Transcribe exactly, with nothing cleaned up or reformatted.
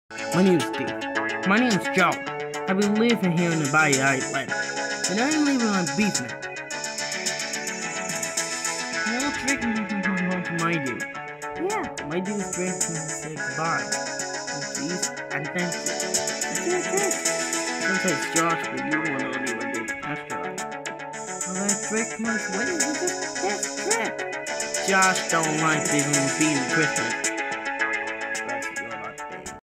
My name is Steve. My name is Joe. I've been living here in the Bay Island, and I'm living on beef now. What trick my dude? Yeah, my dude's drink to say goodbye. And please, and thank you. It's your trick. Sometimes Josh, but you don't want to leave a big extra. Well, that trick must win. It's just this trick. Josh don't like being beating Christmas.